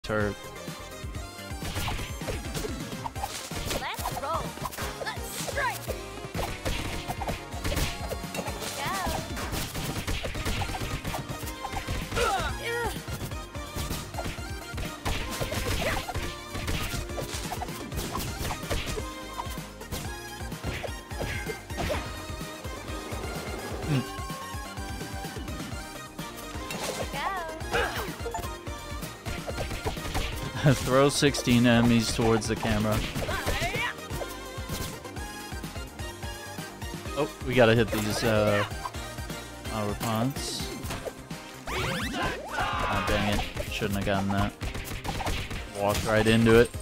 turret. Let's roll. Let's strike. Throw 16 enemies towards the camera. Oh, we gotta hit these power ponds. Oh, dang it. Shouldn't have gotten that. Walked right into it.